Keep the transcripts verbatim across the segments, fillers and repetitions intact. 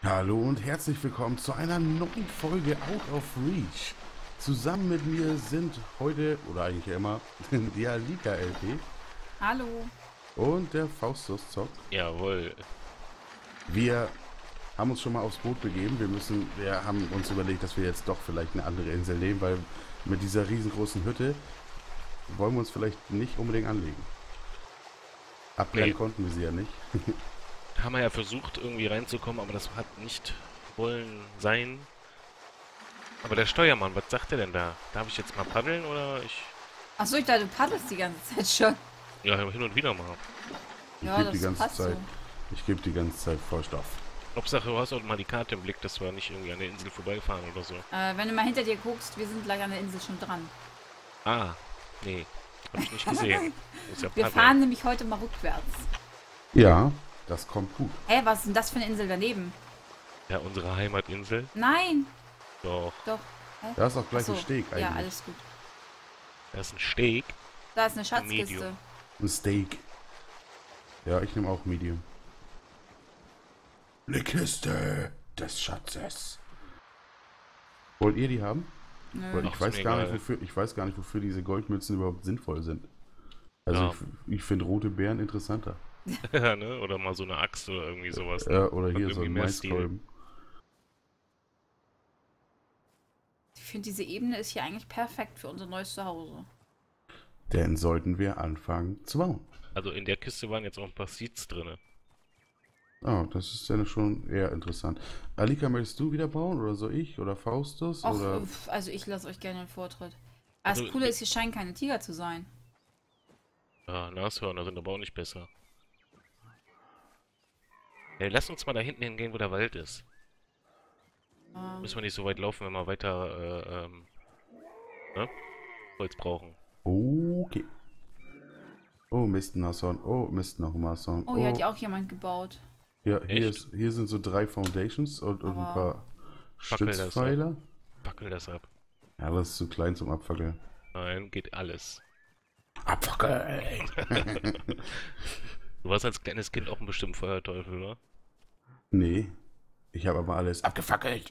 Hallo und herzlich willkommen zu einer neuen Folge Out of Reach. Zusammen mit mir sind heute, oder eigentlich immer, die Alika L P Hallo. und der Faustus zockt. Jawohl. Wir haben uns schon mal aufs Boot begeben. Wir müssen, wir haben uns überlegt, dass wir jetzt doch vielleicht eine andere Insel nehmen, weil mit dieser riesengroßen Hütte wollen wir uns vielleicht nicht unbedingt anlegen. Abklären Nee. konnten wir sie ja nicht. Haben wir ja versucht, irgendwie reinzukommen, aber das hat nicht wollen sein. Aber der Steuermann, was sagt er denn da? Darf ich jetzt mal paddeln oder ich... Achso, ich dachte, du paddelst die ganze Zeit schon. Ja, hin und wieder mal. Ich Ja, gebe die das ganze passt Zeit, so. ich gebe die ganze Zeit Vollstoff. Hauptsache, du hast auch mal die Karte im Blick, dass wir nicht irgendwie an der Insel vorbeifahren oder so. Äh, wenn du mal hinter dir guckst, wir sind gleich an der Insel schon dran. Ah, nee. Hab ich nicht gesehen. Muss ja Wir paddeln. fahren nämlich heute mal rückwärts. Ja, das kommt gut. Hä, was ist denn das für eine Insel daneben? Ja, unsere Heimatinsel. Nein, Doch, doch. Hä? Da ist auch gleich Achso, ein Steg eigentlich. Ja, alles gut. da ist ein Steg. Da ist eine Schatzkiste. Medium. Ein Steak. Ja, ich nehme auch Medium. Eine Kiste des Schatzes. Wollt ihr die haben? Nö. Weil ich Ach, ist weiß mir gar egal. nicht, wofür, ich weiß gar nicht, wofür diese Goldmützen überhaupt sinnvoll sind. Also Ja. ich, ich finde rote Beeren interessanter. Ja, ne? Oder mal so eine Axt oder irgendwie sowas. Ja, oder Hat hier so irgendwie ein mehr Stil. Maiskolben. Ich finde, diese Ebene ist hier eigentlich perfekt für unser neues Zuhause. Denn sollten wir anfangen zu bauen. Also in der Kiste waren jetzt auch ein paar Seeds drin. Oh, das ist ja schon eher interessant. Alika, möchtest du wieder bauen? Oder so ich? Oder Faustus? Och, oder uff, also ich lasse euch gerne den Vortritt. Aber das Also, Coole ist, hier scheinen keine Tiger zu sein. Ja, Nashörner sind aber auch nicht besser. Hey, lass uns mal da hinten hingehen, wo der Wald ist. Äh, Müssen wir nicht so weit laufen, wenn wir weiter, äh, ähm, ne? Holz brauchen. Okay. Oh, Mist, ein Nashorn. Oh, Mist, noch ein Nashorn. oh, hier hat ja auch jemand gebaut. Ja, hier, Echt? ist, hier sind so drei Foundations und, und ein Aber- paar Fackel das ab. Stützpfeiler. Fackel das ab. Ja, das ist zu klein zum Abfackeln. Nein, geht alles. Abfackeln! Du warst als kleines Kind auch ein bestimmter Feuerteufel, oder? Nee, ich habe aber alles abgefackelt.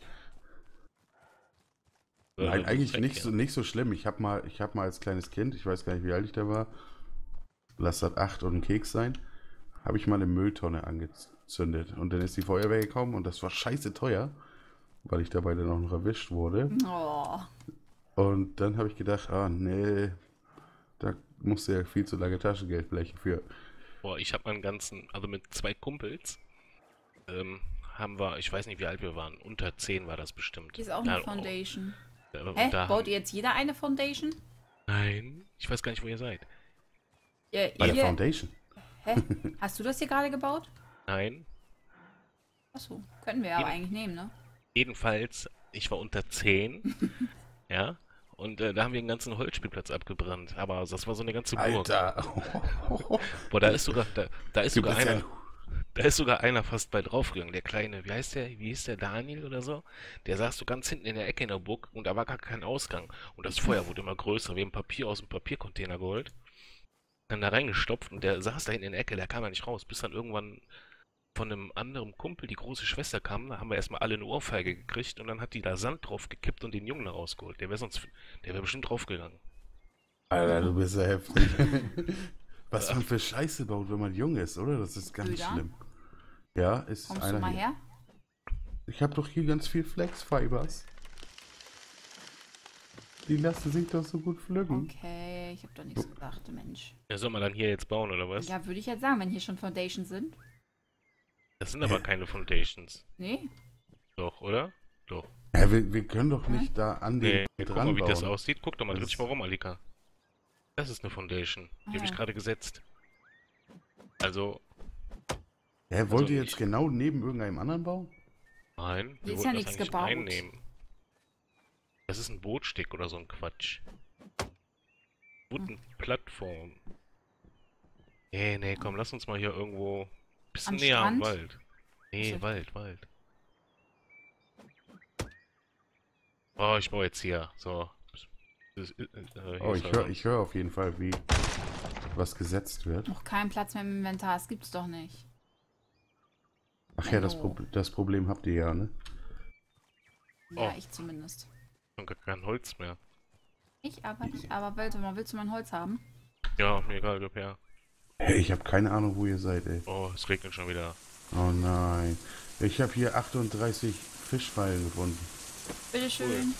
Äh, Nein, eigentlich Dreck, nicht ja. so, nicht so schlimm. Ich habe mal, ich hab mal als kleines Kind, ich weiß gar nicht, wie alt ich da war, lass das acht und ein Keks sein, habe ich mal eine Mülltonne angezündet. Und dann ist die Feuerwehr gekommen und das war scheiße teuer, weil ich dabei dann auch noch erwischt wurde. Oh. Und dann habe ich gedacht, ah nee, da musst du ja viel zu lange Taschengeld blechen für. Boah, ich habe meinen ganzen, also mit zwei Kumpels, ähm, haben wir, ich weiß nicht, wie alt wir waren, unter zehn war das bestimmt. Hier ist auch Ja, eine Foundation. oh, äh, und Hä? da Baut haben, ihr jetzt jeder eine Foundation? Nein, ich weiß gar nicht, wo ihr seid. Ja, Bei der ihr, Foundation. hä? Hast du das hier gerade gebaut? Nein, Achso, können wir ja aber Jeden- eigentlich nehmen, ne? jedenfalls, ich war unter zehn, ja, und äh, da haben wir den ganzen Holzspielplatz abgebrannt. Aber das war so eine ganze Burg. Alter. Boah, da ist sogar, da, da ist Du sogar bist ja einer, da ist sogar einer fast bei draufgegangen. Der kleine, wie heißt der, wie hieß der, Daniel oder so? Der saß so ganz hinten in der Ecke in der Burg und da war gar kein Ausgang. Und das Feuer wurde immer größer. Wir haben Papier aus dem Papiercontainer geholt, dann da reingestopft und der saß da hinten in der Ecke, der kam da nicht raus, bis dann irgendwann von einem anderen Kumpel die große Schwester kam. Da haben wir erstmal alle eine Ohrfeige gekriegt und dann hat die da Sand drauf gekippt und den Jungen da rausgeholt. Der wäre sonst, der wäre bestimmt draufgegangen. Alter, du bist ja heftig. Was man für Scheiße baut, wenn man jung ist, oder? Das ist ganz Brüder? schlimm. Ja, ist Kommst einer du mal hier. her? Ich habe doch hier ganz viel Flex-Fibers. Die lassen sich doch so gut pflücken. Okay, ich habe doch nichts gesagt, Mensch. Ja, soll man dann hier jetzt bauen oder was? Ja, würde ich jetzt sagen, wenn hier schon Foundations sind. Das sind aber keine Foundations. Nee? Doch, oder? Doch. Ja, wir, wir können doch nicht da an Nee, den guck dran mal, wie das bauen. aussieht. Guck doch mal, dreh Das- dich mal rum, Alika. Das ist eine Foundation. Die habe ich Ah. gerade gesetzt. Also, Hä, wollt Also ihr jetzt ich- genau neben irgendeinem anderen bauen? nein, Hier wir ist wollten ja das nichts eigentlich gebaut. einnehmen. Das ist ein Bootsteg oder so ein Quatsch. Guten Plattform. Nee, nee, komm, lass uns mal hier irgendwo bisschen Am näher am Strand? Wald. Nee, Achso. Wald, Wald. Oh, ich baue jetzt hier. So. Das ist, äh, äh, hier Oh, ist ich er höre dann. ich hör auf jeden Fall, wie was gesetzt wird. Noch keinen Platz mehr im Inventar, das gibt's doch nicht. Ach ja, das, Hallo. Pro das Problem habt ihr ja, ne? Ja, Oh. ich zumindest. Und gar kein Holz mehr. Ich aber nicht. Aber warte mal, willst du mein Holz haben? Ja, mir egal, gib her. Hey, ich habe keine Ahnung, wo ihr seid, ey. Oh, es regnet schon wieder. Oh nein. Ich habe hier achtunddreißig Fischfallen gefunden. Bitteschön.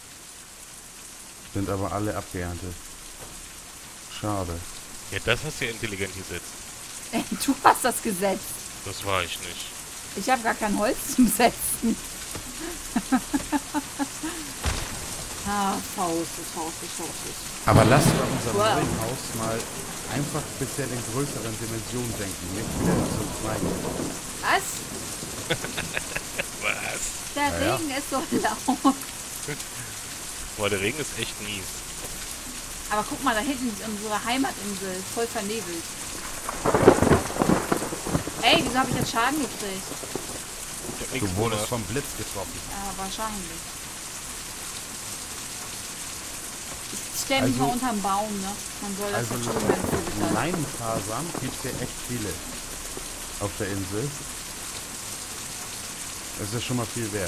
Sind aber alle abgeerntet. Schade. Ja, das hast du ja intelligent gesetzt. Du hast das gesetzt. Das war ich nicht. Ich habe gar kein Holz zum Setzen. ah, Faust, Faust, Faust. Aber lasst bei unserem Wow. neuen Haus mal einfach bisher in größeren Dimensionen denken. Nicht wieder so klein. Was? Was? Der Ja, ja. Regen ist so laut. Boah, der Regen ist echt mies. Aber guck mal, da hinten ist unsere Heimatinsel. Voll vernebelt. Ey, wieso habe ich jetzt Schaden gekriegt? Ich hab Du nichts wurdest gemacht. vom Blitz getroffen. Ja, wahrscheinlich. Ich stell mich Also- mal unterm Baum, ne? Man soll das Also ja tun, wenn es so getan. Leinenfasern gibt es ja echt viele auf der Insel. Das ist schon mal viel wert.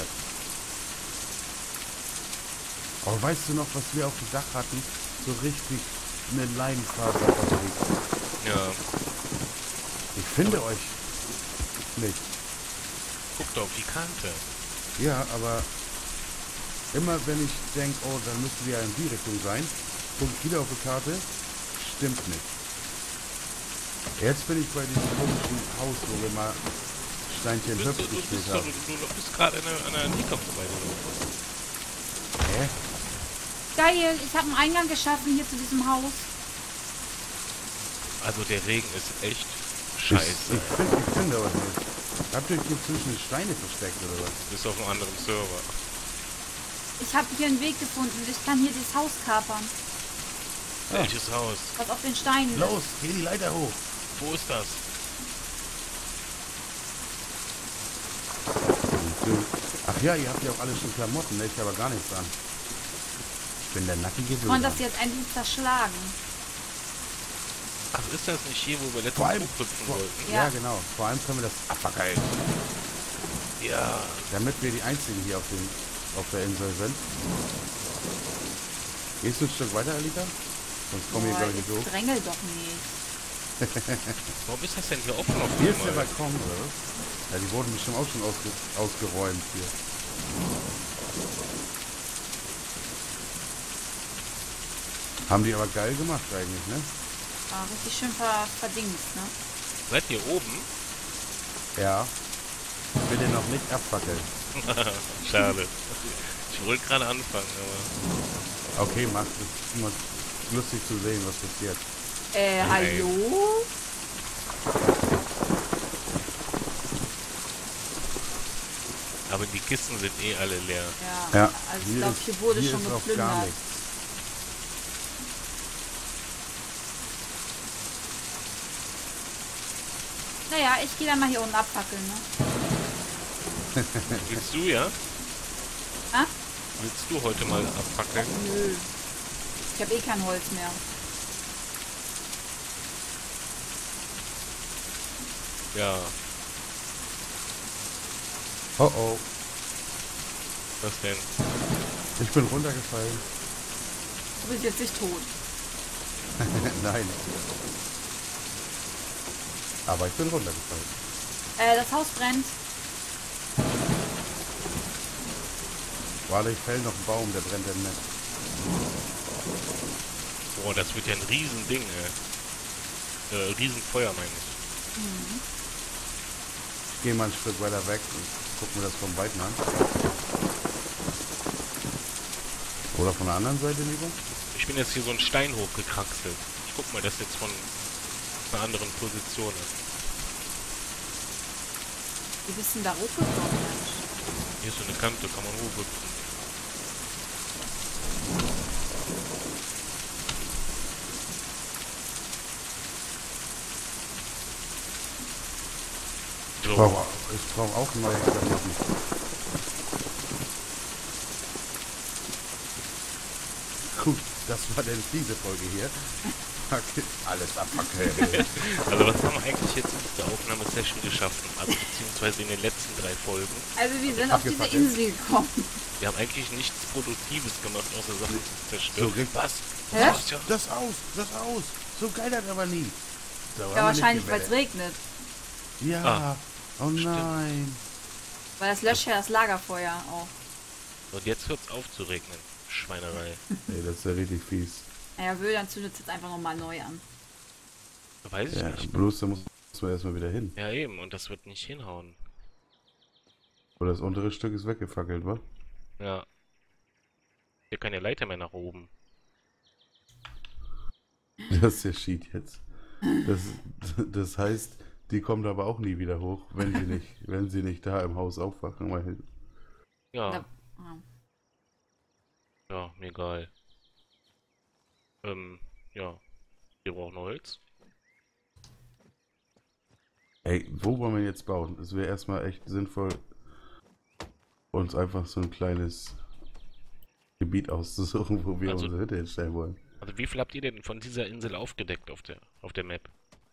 Aber weißt du noch, was wir auf dem Dach hatten? So richtig eine Leinenfaserbatterie. Ja, Ich finde euch nicht. guck doch auf die Kante. Ja, aber immer wenn ich denke, oh, dann müssen wir ja in die Richtung sein, gucke ich wieder auf die Karte, stimmt nicht. Jetzt bin ich bei diesem komischen Haus, wo wir mal Steinchen Du bist, Hüpf du, du gespielt bist, doch- haben. du, du bist gerade an der, an der Nika vorbeigelaufen. Hä? Geil, ich habe einen Eingang geschaffen hier zu diesem Haus. Also der Regen ist echt Ich, scheiße. ich, find, ich finde euch nicht. Habt ihr euch hier zwischen den Steine versteckt oder was? Du bist auf einem anderen Server. Ich habe hier einen Weg gefunden. Ich kann hier das Haus kapern, Ja. Welches Haus? was auf den Steinen ist. Los, geh die Leiter hoch. Wo ist das? Ach ja, ihr habt ja auch alle schon Klamotten, ne? Ich habe aber gar nichts an. Ich bin der nackige Kann man das Wilder. jetzt endlich zerschlagen? Ach, ist das nicht hier, wo wir letztens Vor allem- hochhüpfen vor- wollten? Ja, Ja. genau. Vor allem können wir das abfackeln. Ja. Damit wir die Einzigen hier auf, dem, auf der Insel sind. Gehst du ein Stück weiter, Alika? Sonst kommen wir Boah, glaube ich nicht hoch. jetzt drängel doch nicht. Warum ist das denn hier offen auf Hier ist der einmal? Balkon, oder? Ja, die wurden bestimmt auch schon ausge ausgeräumt hier. Haben die aber geil gemacht eigentlich, ne? Ah, richtig schön ver verdingst, ne? Seid ihr oben? Ja. Bitte noch nicht abfackeln. Schade. Ich wollte gerade anfangen, aber... Okay, macht es immer lustig zu sehen, was passiert. Äh, Nein. hallo? Aber die Kisten sind eh alle leer. Ja, Ja, also ich hier glaube, ist- hier wurde hier schon ist auch gar geplündert. nichts. Naja, ich gehe dann mal hier unten abfackeln, ne? Willst du, ja? Ah? Willst du heute mal abfackeln? Nö. Ich habe eh kein Holz mehr. Ja, Oh oh, was denn? ich bin runtergefallen. Du bist jetzt nicht tot. Nein. Aber ich bin runtergefallen. Äh, das Haus brennt. Warte, ich fäll noch einen Baum, der brennt dann nicht. Boah, das wird ja ein Riesending, ey. Äh, Riesenfeuer, meine ich. Ich gehe mal ein Stück weiter weg und guck mir das vom Weiten an. Oder von der anderen Seite lieber? Ich bin jetzt hier so einen Stein hochgekraxelt. Ich guck mal, das jetzt von einer anderen Position ist. Wie bist denn da hochgekommen, Mensch? Hier ist so eine Kante, kann man hochhüpfen. Ich So, brauche ich brauch auch neue Klamotten. Gut, das war denn diese Folge hier. abfackeln. Alles abfackeln. Also was haben wir eigentlich jetzt in dieser Aufnahmesession geschaffen? Also beziehungsweise in den letzten drei Folgen. Also wir sind auf diese abgefackelt. Insel gekommen. Wir haben eigentlich nichts Produktives gemacht, außer Sachen zu So, zerstören. Rick, was? Hä? Was? Ja. Das aus, das aus. So geil das aber nie. So, haben wir Ja, wahrscheinlich, nicht weil es regnet. gemeldet. Ja, Ah, oh stimmt. nein. Weil das löscht ja das Lagerfeuer auch. Und jetzt hört's auf zu regnen. Schweinerei. Ey, das ist ja richtig fies. Naja, Will, dann zündet es jetzt einfach nochmal neu an. Weiß ich Ja, nicht. bloß da muss man erstmal wieder hin. Ja eben, und das wird nicht hinhauen. Oder das untere Stück ist weggefackelt, wa? Ja. Hier keine Leiter mehr nach oben. Das ist der Sheet jetzt. Das, das heißt, die kommt aber auch nie wieder hoch, wenn sie nicht, wenn sie nicht da im Haus aufwachen. Weil, Ja, Da, ah. ja, mir egal. Ähm, ja. Wir brauchen Holz. ey, wo wollen wir jetzt bauen? Es wäre erstmal echt sinnvoll, uns einfach so ein kleines Gebiet auszusuchen, wo wir Also- unsere Hütte hinstellen wollen. Also wie viel habt ihr denn von dieser Insel aufgedeckt auf der auf der Map?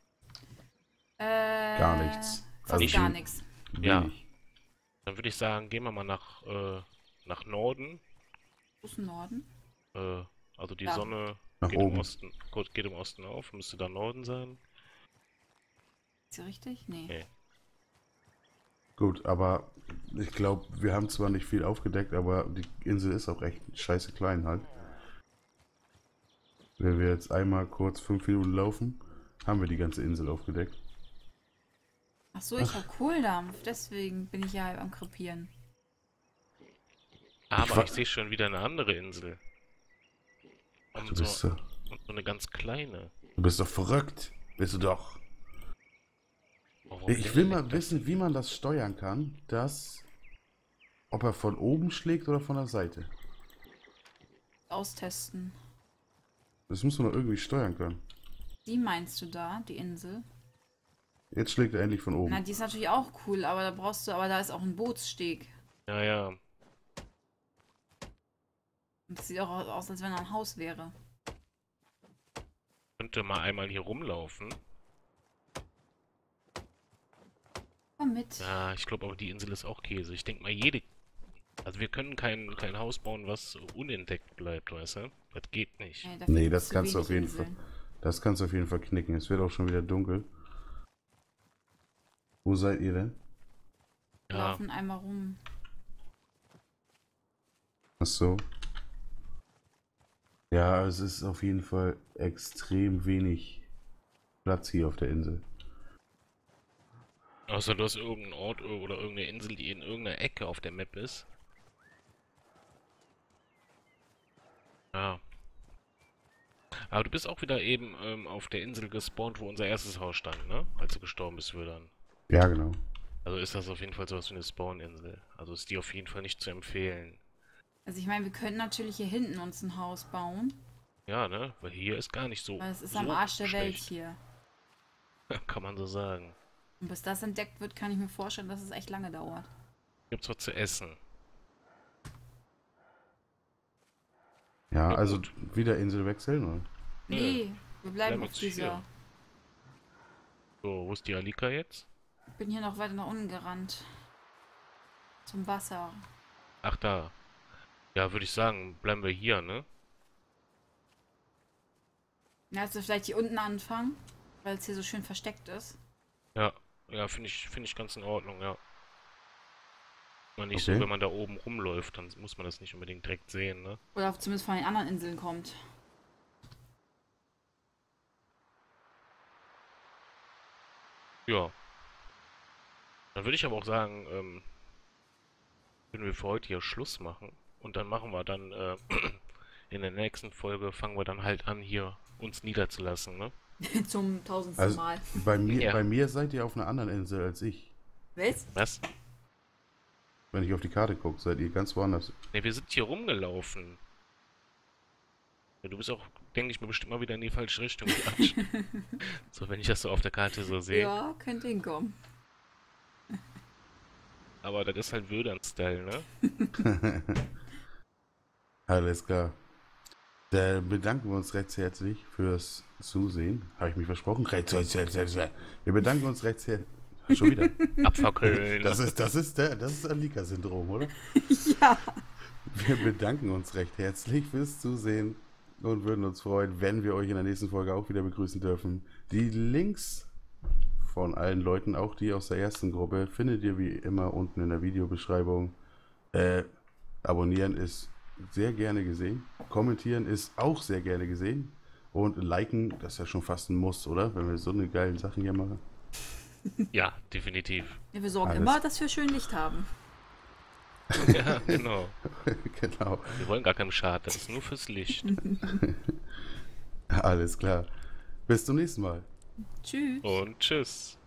Äh, Gar nichts. Fast Also gar ich- nichts. Ja. Wenig. Dann würde ich sagen, gehen wir mal nach äh, nach Norden. Wo ist Norden? Äh, also die Ja. Sonne Nach geht im oben. Osten, gut, geht im Osten auf, müsste da Norden sein. Ist sie richtig? Nee. Nee. Gut, aber ich glaube, wir haben zwar nicht viel aufgedeckt, aber die Insel ist auch echt scheiße klein halt. Wenn wir jetzt einmal kurz fünf Minuten laufen, haben wir die ganze Insel aufgedeckt. Ach so, ich habe Kohldampf. Deswegen bin ich ja halb am Krepieren. Aber wa- ich sehe schon wieder eine andere Insel. Und Du bist, so, so, und so eine ganz kleine. du bist doch verrückt. Bist du doch. Oh, warum Ich will denn mal das? wissen, wie man das steuern kann, dass... Ob er von oben schlägt oder von der Seite. Austesten. Das muss man doch irgendwie steuern können. Die meinst du da, die Insel? Jetzt schlägt er endlich von Na, oben. die ist natürlich auch cool, aber da brauchst du, aber da ist auch ein Bootssteg. Ja, ja. Und das sieht auch aus, als wenn da ein Haus wäre. Könnte mal einmal hier rumlaufen. Komm mit. Ja, ich glaube aber die Insel ist auch Käse. Ich denke mal jede... Also wir können kein, kein Haus bauen, was unentdeckt bleibt, weißt du? Das geht nicht. Nee, dafür Nee, gibt's das zu kannst du wenig auf jeden Inseln. Das kannst du auf jeden Fall knicken. Es wird auch schon wieder dunkel. Wo seid ihr denn? Wir Ja, laufen einmal rum. Ach so. Ja, es ist auf jeden Fall extrem wenig Platz hier auf der Insel. außer du hast irgendeinen Ort oder irgendeine Insel, die in irgendeiner Ecke auf der Map ist. Ja. Aber du bist auch wieder eben ähm, auf der Insel gespawnt, wo unser erstes Haus stand, ne? Als du gestorben bist, wir dann. Ja, genau. Also ist das auf jeden Fall sowas wie eine Spawn-Insel. Also ist die auf jeden Fall nicht zu empfehlen. Also ich meine, wir können natürlich hier hinten uns ein Haus bauen. Ja, ne? Weil hier ist gar nicht so, Weil es ist so am Arsch der Welt schlecht. hier. Kann man so sagen. Und bis das entdeckt wird, kann ich mir vorstellen, dass es echt lange dauert. Gibt's was zu essen? Ja, Ja, also gut. wieder Insel wechseln, oder? Nö. Nee, wir bleiben Bleiben auf jetzt hier. dieser. So, wo ist die Alika jetzt? Ich bin hier noch weiter nach unten gerannt. Zum Wasser. Ach, da. Ja, würde ich sagen, bleiben wir hier, ne? Ja, also vielleicht hier unten anfangen, weil es hier so schön versteckt ist. Ja, ja, finde ich, finde ich ganz in Ordnung, ja. Man nicht Okay. so, wenn man da oben rumläuft, dann muss man das nicht unbedingt direkt sehen, ne? Oder zumindest von den anderen Inseln kommt. Ja. Dann würde ich aber auch sagen, ähm, würden wir für heute hier Schluss machen. Und dann machen wir dann, äh, in der nächsten Folge fangen wir dann halt an, hier uns niederzulassen, ne? Zum tausendsten Also Mal. bei mir, Ja. bei mir seid ihr auf einer anderen Insel als ich. Was? Was? Wenn ich auf die Karte gucke, seid ihr ganz woanders. Ne, wir sind hier rumgelaufen. Ja, du bist auch, denke ich mir, bestimmt mal wieder in die falsche Richtung gequatscht. So, wenn ich das so auf der Karte so sehe. Ja, könnte hinkommen. Aber das ist halt Wildern-Style, ne? Alles klar. Da bedanken wir uns recht herzlich fürs Zusehen. Habe ich mich versprochen? Recht herzlich. Wir bedanken uns recht herzlich. Schon wieder. Abfackeln. Das ist, das ist, der, das ist Alika-Syndrom, oder? Ja. Wir bedanken uns recht herzlich fürs Zusehen und würden uns freuen, wenn wir euch in der nächsten Folge auch wieder begrüßen dürfen. Die Links von allen Leuten, auch die aus der ersten Gruppe, findet ihr wie immer unten in der Videobeschreibung. Äh, abonnieren ist sehr gerne gesehen. Kommentieren ist auch sehr gerne gesehen. Und liken, das ist ja schon fast ein Muss, oder? Wenn wir so eine geile Sachen hier machen. Ja, definitiv. Ja, wir sorgen Alles. immer, dass wir schön Licht haben. Ja, genau. Genau. Wir wollen gar keinen Schaden, das ist nur fürs Licht. Alles klar. Bis zum nächsten Mal. Tschüss. Und tschüss.